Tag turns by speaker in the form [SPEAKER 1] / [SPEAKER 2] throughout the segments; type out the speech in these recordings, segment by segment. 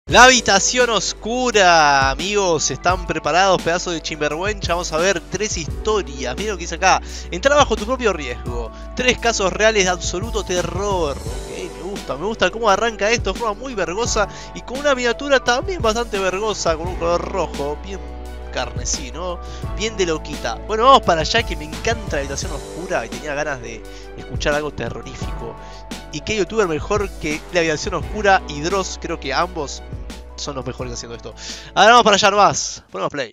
[SPEAKER 1] La habitación oscura, amigos, ¿están preparados? Pedazo de chimbergüencha, vamos a ver 3 historias. Miren lo que dice acá: entrar bajo tu propio riesgo. 3 casos reales de absoluto terror. Ok, me gusta cómo arranca esto de forma muy vergosa y con una miniatura también bastante vergosa, con un color rojo, bien carnesí, ¿no? Bien de loquita. Bueno, vamos para allá, que me encanta la habitación oscura y tenía ganas de escuchar algo terrorífico. Y qué youtuber mejor que la habitación oscura y Dross, creo que ambos son los mejores haciendo esto. Ahora vamos para allá nomás. Ponemos play.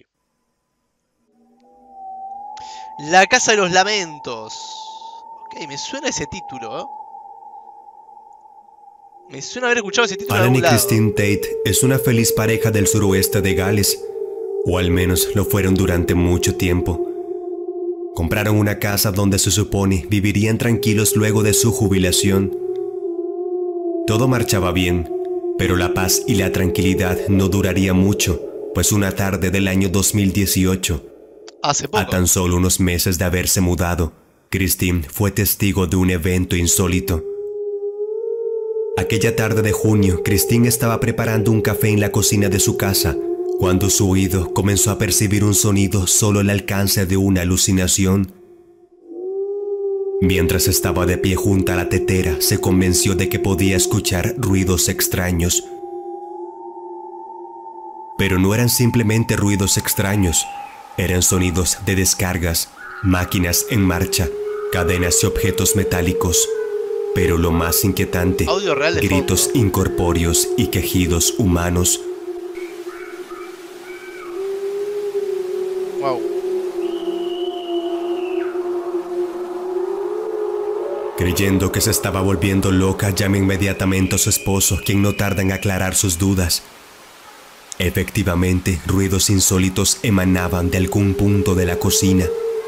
[SPEAKER 1] La Casa de los Lamentos. Ok, me suena ese título, ¿eh? Me suena haber escuchado ese título en
[SPEAKER 2] Alan
[SPEAKER 1] algún
[SPEAKER 2] y
[SPEAKER 1] lado.
[SPEAKER 2] Christine Tate es una feliz pareja del suroeste de Gales, o al menos lo fueron durante mucho tiempo. Compraron una casa donde se supone vivirían tranquilos luego de su jubilación. Todo marchaba bien, pero la paz y la tranquilidad no duraría mucho, pues una tarde del año 2018,
[SPEAKER 1] Hace poco.
[SPEAKER 2] a tan solo unos meses de haberse mudado, Christine fue testigo de un evento insólito. Aquella tarde de junio, Christine estaba preparando un café en la cocina de su casa, cuando su oído comenzó a percibir un sonido solo al alcance de una alucinación. Mientras estaba de pie junto a la tetera, se convenció de que podía escuchar ruidos extraños. Pero no eran simplemente ruidos extraños, eran sonidos de descargas, máquinas en marcha, cadenas y objetos metálicos. Pero lo más inquietante,
[SPEAKER 1] Audio real de
[SPEAKER 2] gritos
[SPEAKER 1] fondo.
[SPEAKER 2] incorpóreos y quejidos humanos.
[SPEAKER 1] Wow.
[SPEAKER 2] Creyendo que se estaba volviendo loca, llama inmediatamente a su esposo, quien no tarda en aclarar sus dudas. Efectivamente, ruidos insólitos emanaban de algún punto de la cocina.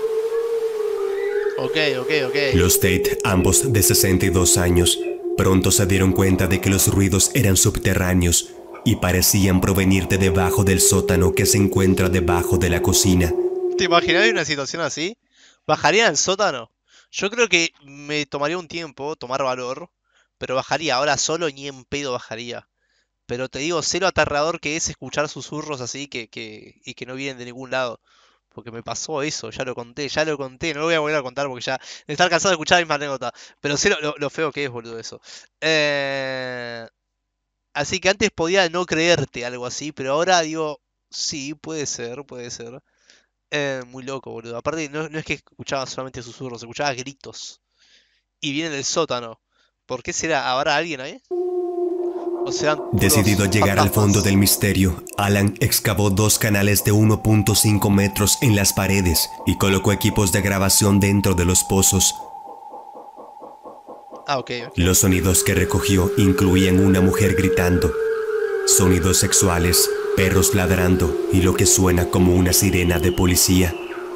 [SPEAKER 1] Ok.
[SPEAKER 2] Los Tate, ambos de 62 años, pronto se dieron cuenta de que los ruidos eran subterráneos y parecían provenir de debajo del sótano que se encuentra debajo de la cocina.
[SPEAKER 1] ¿Te imaginas una situación así? ¿Bajaría al sótano? Yo creo que me tomaría un tiempo tomar valor, pero bajaría. Ahora solo ni en pedo bajaría. Pero te digo, sé lo aterrador que es escuchar susurros así y que no vienen de ningún lado. Porque me pasó eso, ya lo conté, no lo voy a volver a contar porque ya de estar cansado de escuchar la misma anécdota. Pero sé lo feo que es, boludo, eso. Así que antes podía no creerte algo así, pero ahora digo, sí, puede ser, puede ser. Muy loco, boludo. Aparte, no es que escuchaba solamente susurros, escuchaba gritos. Y viene del sótano. ¿Por qué será? ¿Habrá alguien ahí? ¿O serán
[SPEAKER 2] Decidido a
[SPEAKER 1] puros
[SPEAKER 2] llegar al fondo
[SPEAKER 1] fantasmas?
[SPEAKER 2] del misterio, Alan excavó 2 canales de 1.5 metros en las paredes y colocó equipos de grabación dentro de los pozos.
[SPEAKER 1] Ah, ok.
[SPEAKER 2] Los sonidos que recogió incluían una mujer gritando, sonidos sexuales, perros ladrando y lo que suena como una sirena de policía.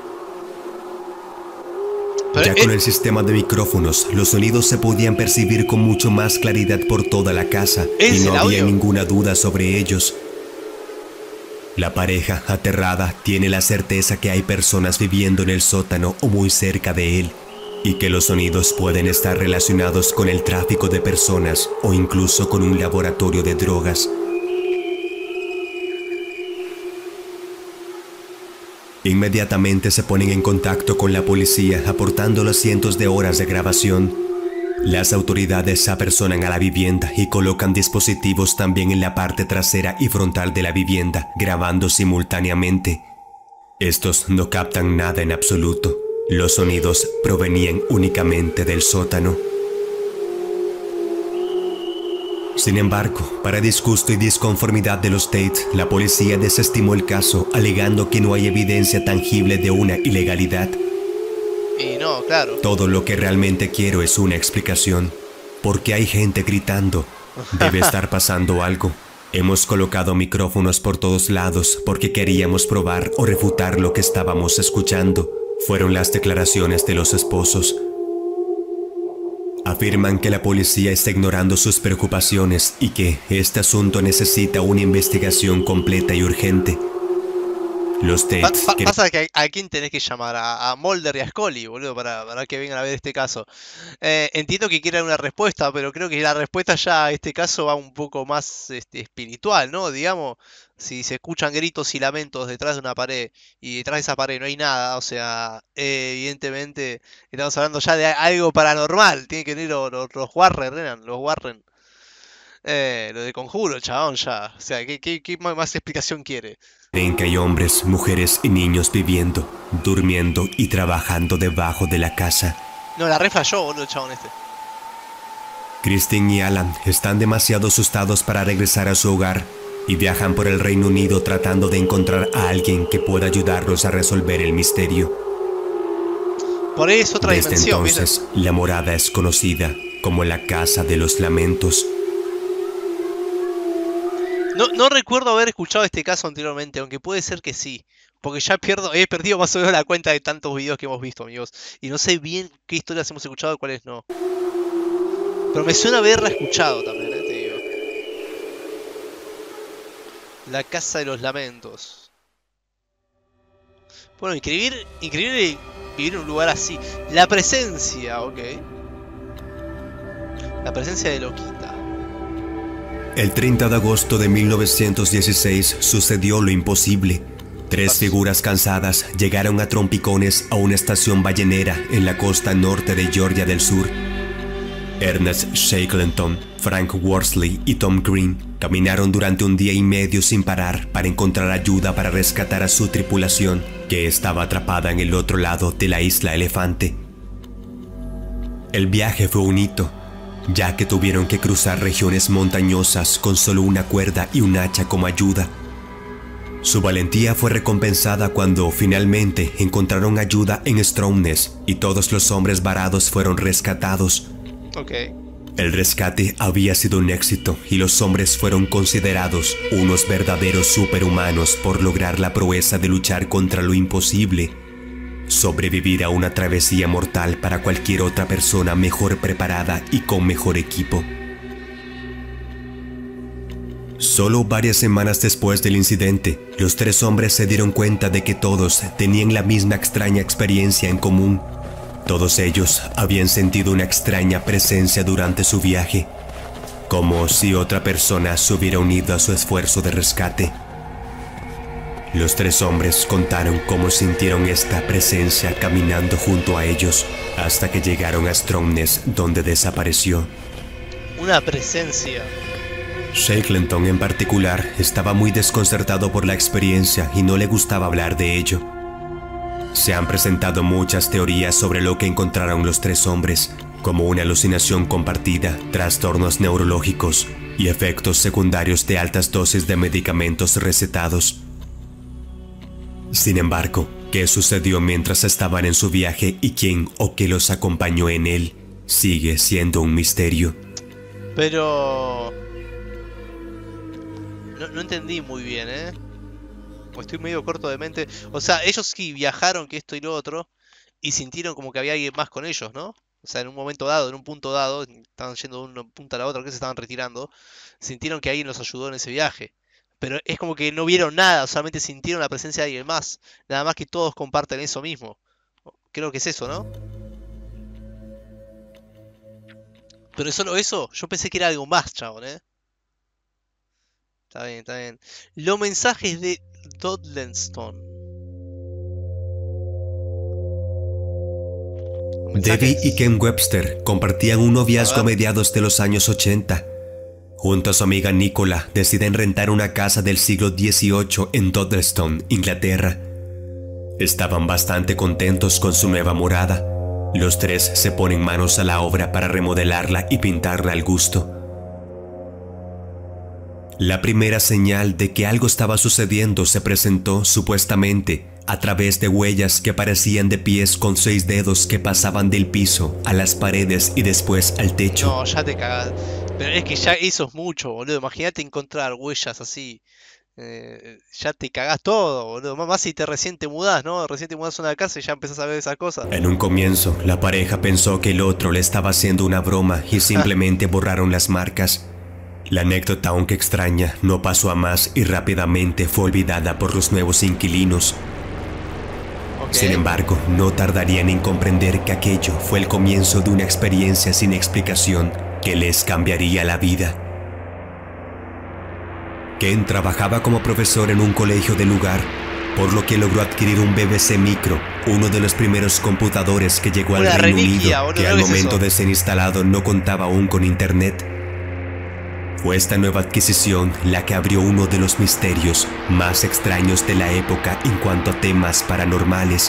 [SPEAKER 1] Pero,
[SPEAKER 2] Ya con el sistema de micrófonos, los sonidos se podían percibir con mucho más claridad por toda la casa y
[SPEAKER 1] ¿es
[SPEAKER 2] no
[SPEAKER 1] el
[SPEAKER 2] había
[SPEAKER 1] audio?
[SPEAKER 2] ninguna duda sobre ellos. La pareja, aterrada, tiene la certeza que hay personas viviendo en el sótano o muy cerca de él, y que los sonidos pueden estar relacionados con el tráfico de personas o incluso con un laboratorio de drogas. Inmediatamente se ponen en contacto con la policía, aportando los cientos de horas de grabación. Las autoridades se apersonan a la vivienda y colocan dispositivos también en la parte trasera y frontal de la vivienda, grabando simultáneamente. Estos no captan nada en absoluto. Los sonidos provenían únicamente del sótano. Sin embargo, para disgusto y disconformidad de los Tate, la policía desestimó el caso, alegando que no hay evidencia tangible de una ilegalidad.
[SPEAKER 1] Y no, claro.
[SPEAKER 2] Todo lo que realmente quiero es una explicación. ¿Por qué hay gente gritando? Debe estar pasando algo. Hemos colocado micrófonos por todos lados porque queríamos probar o refutar lo que estábamos escuchando. Fueron las declaraciones de los esposos. Afirman que la policía está ignorando sus preocupaciones y que este asunto necesita una investigación completa y urgente. Los Tates
[SPEAKER 1] Pasa que a quién tenés que llamar, a Mulder y a Scully, boludo, para que vengan a ver este caso. Entiendo que quieran una respuesta, pero creo que la respuesta ya a este caso va un poco más espiritual, ¿no? Digamos, si se escuchan gritos y lamentos detrás de una pared y detrás de esa pared no hay nada, o sea, evidentemente estamos hablando ya de algo paranormal. Tienen que venir los Warren, eran los Warren. Lo de Conjuro, chabón, ya. O sea, ¿qué más explicación quiere?
[SPEAKER 2] creen que hay hombres, mujeres y niños viviendo, durmiendo y trabajando debajo de la casa.
[SPEAKER 1] No, la refla yo, boludo, chabón este.
[SPEAKER 2] Christine y Alan están demasiado asustados para regresar a su hogar y viajan por el Reino Unido tratando de encontrar a alguien que pueda ayudarlos a resolver el misterio.
[SPEAKER 1] Por ahí es otra
[SPEAKER 2] Desde
[SPEAKER 1] dimensión,
[SPEAKER 2] entonces, la morada es conocida como la Casa de los Lamentos.
[SPEAKER 1] No recuerdo haber escuchado este caso anteriormente, aunque puede ser que sí. Porque ya he perdido más o menos la cuenta de tantos videos que hemos visto, amigos. Y no sé bien qué historias hemos escuchado y cuáles no. Pero me suena haberla escuchado también, te digo. La Casa de los Lamentos. Bueno, increíble vivir en un lugar así. La presencia, ok. La presencia de Loquita.
[SPEAKER 2] El 30 de agosto de 1916 sucedió lo imposible. Tres figuras cansadas llegaron a trompicones a una estación ballenera en la costa norte de Georgia del Sur. Ernest Shackleton, Frank Worsley y Tom Green caminaron durante un día y medio sin parar para encontrar ayuda para rescatar a su tripulación, que estaba atrapada en el otro lado de la isla Elefante. El viaje fue un hito, ya que tuvieron que cruzar regiones montañosas con solo una cuerda y un hacha como ayuda. Su valentía fue recompensada cuando finalmente encontraron ayuda en Stromness y todos los hombres varados fueron rescatados.
[SPEAKER 1] Okay.
[SPEAKER 2] El rescate había sido un éxito y los hombres fueron considerados unos verdaderos superhumanos por lograr la proeza de luchar contra lo imposible. Sobrevivir a una travesía mortal para cualquier otra persona mejor preparada y con mejor equipo. Solo varias semanas después del incidente, los tres hombres se dieron cuenta de que todos tenían la misma extraña experiencia en común. Todos ellos habían sentido una extraña presencia durante su viaje, como si otra persona se hubiera unido a su esfuerzo de rescate. Los tres hombres contaron cómo sintieron esta presencia caminando junto a ellos hasta que llegaron a Stromness, donde desapareció.
[SPEAKER 1] Una presencia.
[SPEAKER 2] Shackleton en particular estaba muy desconcertado por la experiencia y no le gustaba hablar de ello. Se han presentado muchas teorías sobre lo que encontraron los tres hombres, como una alucinación compartida, trastornos neurológicos y efectos secundarios de altas dosis de medicamentos recetados. Sin embargo, ¿qué sucedió mientras estaban en su viaje y quién o qué los acompañó en él? Sigue siendo un misterio.
[SPEAKER 1] Pero... No entendí muy bien, O estoy medio corto de mente. O sea, ellos sí viajaron, que esto y lo otro, y sintieron como que había alguien más con ellos, ¿no? O sea, en un momento dado, en un punto dado, estaban yendo de una punta a la otra, que se estaban retirando, sintieron que alguien los ayudó en ese viaje. Pero es como que no vieron nada, solamente sintieron la presencia de alguien más. Nada más que todos comparten eso mismo. Creo que es eso, ¿no? Pero es solo eso, yo pensé que era algo más, chabón, Está bien, está bien. Los mensajes de Dodleston.
[SPEAKER 2] Debbie y Ken Webster compartían un noviazgo a mediados de los años 80. Junto a su amiga Nicola deciden rentar una casa del siglo XVIII en Dodleston, Inglaterra. Estaban bastante contentos con su nueva morada. Los tres se ponen manos a la obra para remodelarla y pintarla al gusto. La primera señal de que algo estaba sucediendo se presentó, supuestamente, a través de huellas que parecían de pies con 6 dedos que pasaban del piso a las paredes y después al techo.
[SPEAKER 1] No, ya te cagás. Pero es que ya eso es mucho, boludo. Imagínate encontrar huellas así. Ya te cagás todo, boludo. Más si recién te mudás, ¿no? Recién te mudás a una casa y ya empezás a ver esas cosas.
[SPEAKER 2] En un comienzo, la pareja pensó que el otro le estaba haciendo una broma y simplemente borraron las marcas. La anécdota, aunque extraña, no pasó a más y rápidamente fue olvidada por los nuevos inquilinos. Sin embargo, no tardarían en comprender que aquello fue el comienzo de una experiencia sin explicación que les cambiaría la vida. Ken trabajaba como profesor en un colegio del lugar, por lo que logró adquirir un BBC Micro, uno de los primeros computadores que llegó al Reino Unido, que al momento de ser instalado no contaba aún con internet. Fue esta nueva adquisición la que abrió uno de los misterios más extraños de la época en cuanto a temas paranormales.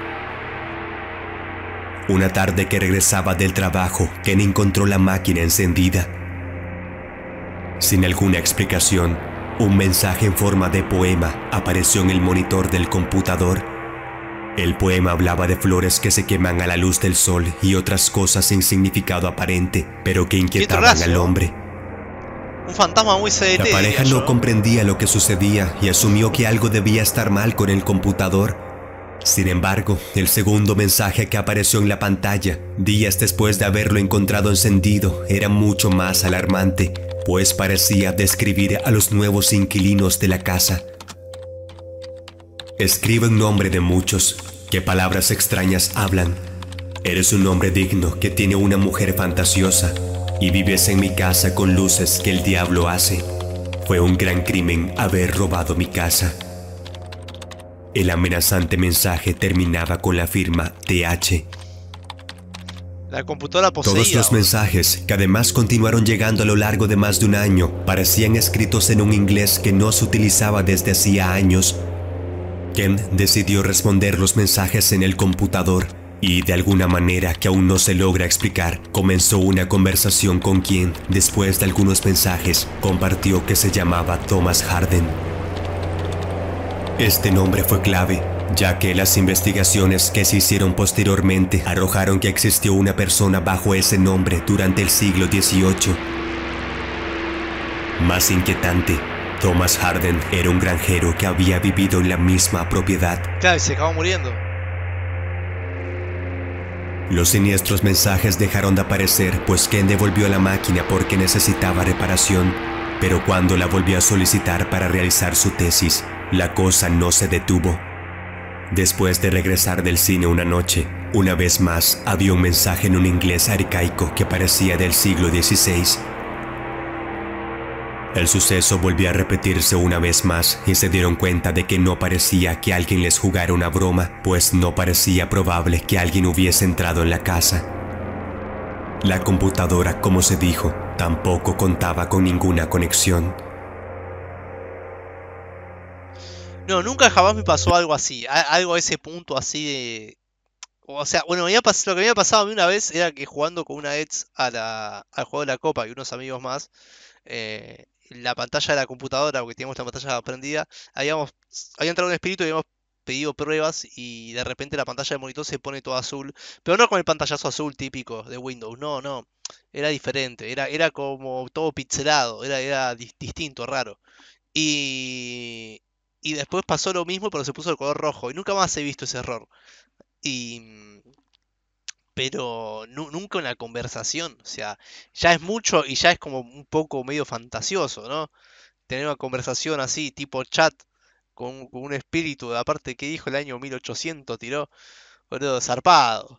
[SPEAKER 2] Una tarde que regresaba del trabajo, Ken encontró la máquina encendida. Sin alguna explicación, un mensaje en forma de poema apareció en el monitor del computador. El poema hablaba de flores que se queman a la luz del sol y otras cosas sin significado aparente, pero que inquietaban al hombre.
[SPEAKER 1] Un fantasma muy CDT.
[SPEAKER 2] La pareja no comprendía lo que sucedía y asumió que algo debía estar mal con el computador. Sin embargo, el segundo mensaje que apareció en la pantalla, días después de haberlo encontrado encendido, era mucho más alarmante, pues parecía describir a los nuevos inquilinos de la casa. Escribe en nombre de muchos, ¿qué palabras extrañas hablan? Eres un hombre digno que tiene una mujer fantasiosa y vives en mi casa con luces que el diablo hace. Fue un gran crimen haber robado mi casa. El amenazante mensaje terminaba con la firma TH.
[SPEAKER 1] La computadora poseída.
[SPEAKER 2] Todos los mensajes, que además continuaron llegando a lo largo de más de un año, parecían escritos en un inglés que no se utilizaba desde hacía años. Ken decidió responder los mensajes en el computador y, de alguna manera que aún no se logra explicar, comenzó una conversación con quien, después de algunos mensajes, compartió que se llamaba Thomas Harden. Este nombre fue clave, ya que las investigaciones que se hicieron posteriormente arrojaron que existió una persona bajo ese nombre durante el siglo XVIII. Más inquietante, Thomas Harden era un granjero que había vivido en la misma propiedad.
[SPEAKER 1] Claro, y se acabó muriendo.
[SPEAKER 2] Los siniestros mensajes dejaron de aparecer, pues Ken devolvió la máquina porque necesitaba reparación, pero cuando la volvió a solicitar para realizar su tesis, la cosa no se detuvo. Después de regresar del cine una noche, una vez más había un mensaje en un inglés arcaico que parecía del siglo XVI. El suceso volvió a repetirse una vez más y se dieron cuenta de que no parecía que alguien les jugara una broma, pues no parecía probable que alguien hubiese entrado en la casa. La computadora, como se dijo, tampoco contaba con ninguna conexión.
[SPEAKER 1] No, nunca jamás me pasó algo así, algo a ese punto así de... O sea, bueno, lo que me había pasado a mí una vez era que jugando con una ex al juego de la copa y unos amigos más, la pantalla de la computadora, porque teníamos la pantalla prendida, había entrado un espíritu y habíamos pedido pruebas y de repente la pantalla del monitor se pone toda azul, pero no con el pantallazo azul típico de Windows, no, era diferente, era como todo pixelado, era distinto, raro. Y, y después pasó lo mismo, pero se puso el color rojo y nunca más he visto ese error. Y, pero nunca una conversación, o sea, ya es mucho y ya es como un poco medio fantasioso, ¿no? Tener una conversación así, tipo chat, con un espíritu, aparte que dijo el año 1800, tiró, boludo, zarpado.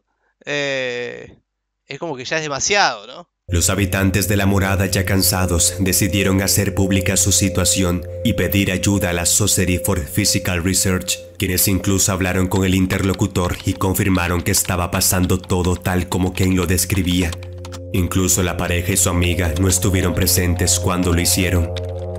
[SPEAKER 1] Es como que ya es demasiado, ¿no?
[SPEAKER 2] Los habitantes de la morada, ya cansados, decidieron hacer pública su situación y pedir ayuda a la Society for Physical Research, quienes incluso hablaron con el interlocutor y confirmaron que estaba pasando todo tal como Ken lo describía. Incluso la pareja y su amiga no estuvieron presentes cuando lo hicieron.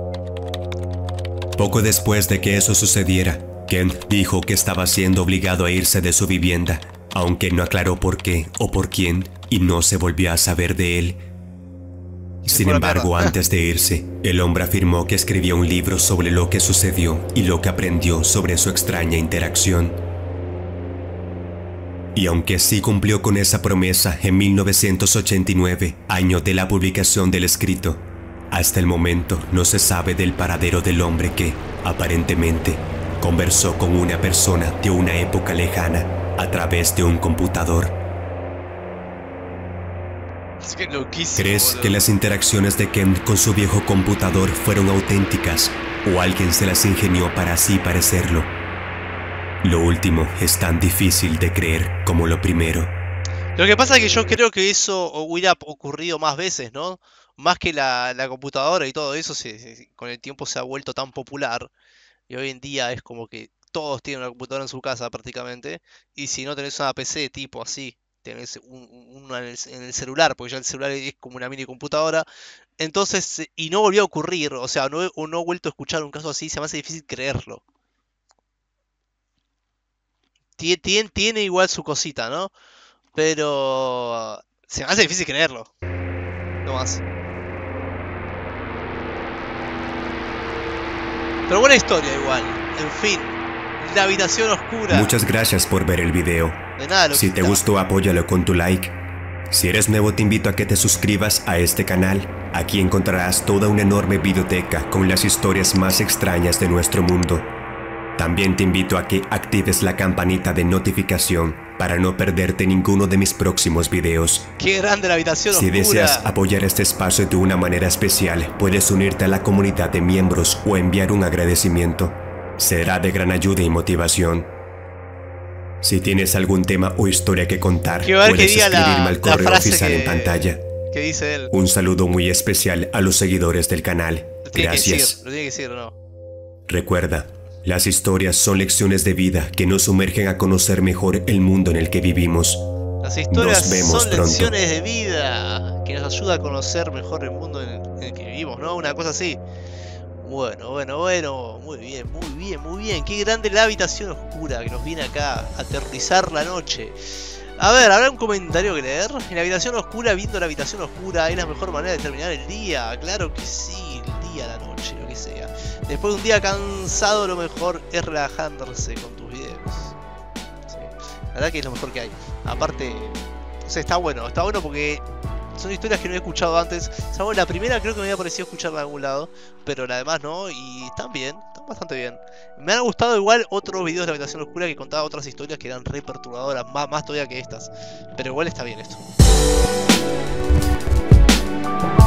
[SPEAKER 2] Poco después de que eso sucediera, Ken dijo que estaba siendo obligado a irse de su vivienda, aunque no aclaró por qué o por quién, y no se volvió a saber de él. Sin embargo, antes de irse, el hombre afirmó que escribió un libro sobre lo que sucedió y lo que aprendió sobre su extraña interacción. Y aunque sí cumplió con esa promesa en 1989, año de la publicación del escrito, hasta el momento no se sabe del paradero del hombre que, aparentemente, conversó con una persona de una época lejana a través de un computador.
[SPEAKER 1] Es que loquísimo.
[SPEAKER 2] ¿Crees
[SPEAKER 1] boludo.
[SPEAKER 2] que las interacciones de Ken con su viejo computador fueron auténticas o alguien se las ingenió para así parecerlo? Lo último es tan difícil de creer como lo primero.
[SPEAKER 1] Lo que pasa es que yo creo que eso hubiera ocurrido más veces, ¿no? Más que la computadora y todo eso con el tiempo se ha vuelto tan popular. Y hoy en día es como que todos tienen una computadora en su casa prácticamente. Y si no tenés una PC tipo así, tenés una en el celular, porque ya el celular es como una mini computadora. Entonces, y no volvió a ocurrir, o sea, no he vuelto a escuchar un caso así, se me hace difícil creerlo. Tiene igual su cosita, ¿no? Pero se me hace difícil creerlo, no más. Pero buena historia igual. En fin, la habitación oscura.
[SPEAKER 2] Muchas gracias por ver el video.
[SPEAKER 1] De nada,
[SPEAKER 2] Si te
[SPEAKER 1] loquita.
[SPEAKER 2] gustó, apóyalo con tu like. Si eres nuevo, te invito a que te suscribas a este canal. Aquí encontrarás toda una enorme biblioteca con las historias más extrañas de nuestro mundo. También te invito a que actives la campanita de notificación para no perderte ninguno de mis próximos videos.
[SPEAKER 1] Qué grande la habitación
[SPEAKER 2] Si
[SPEAKER 1] oscura.
[SPEAKER 2] deseas apoyar este espacio de una manera especial, puedes unirte a la comunidad de miembros o enviar un agradecimiento. Será de gran ayuda y motivación. Si tienes algún tema o historia que contar,
[SPEAKER 1] Quiero ver que
[SPEAKER 2] puedes
[SPEAKER 1] diga
[SPEAKER 2] escribirme
[SPEAKER 1] la
[SPEAKER 2] al correo
[SPEAKER 1] frase
[SPEAKER 2] oficial en pantalla.
[SPEAKER 1] que dice él.
[SPEAKER 2] Un saludo muy especial a los seguidores del canal.
[SPEAKER 1] Lo tiene que
[SPEAKER 2] Gracias.
[SPEAKER 1] decir, lo tiene que decir, ¿no?
[SPEAKER 2] Recuerda, las historias son lecciones de vida que nos sumergen a conocer mejor el mundo en el que vivimos.
[SPEAKER 1] Las historias
[SPEAKER 2] Nos vemos
[SPEAKER 1] son
[SPEAKER 2] pronto.
[SPEAKER 1] lecciones de vida que nos ayuda a conocer mejor el mundo en el que vivimos, ¿no? Una cosa así. Bueno. Muy bien. Qué grande la habitación oscura que nos viene acá a aterrorizar la noche. A ver, ¿habrá un comentario que leer? En la habitación oscura, viendo la habitación oscura, es la mejor manera de terminar el día. Claro que sí, el día, la noche, lo que sea. Después de un día cansado, lo mejor es relajarse con tus videos. Sí, la verdad que es lo mejor que hay. Aparte, o sea, está bueno porque son historias que no he escuchado antes. Salvo la primera creo que me había parecido escucharla en algún lado, pero la demás no, y están bien, están bastante bien. Me han gustado igual otros videos de la habitación oscura que contaba otras historias que eran re perturbadoras, más todavía que estas. Pero igual está bien esto.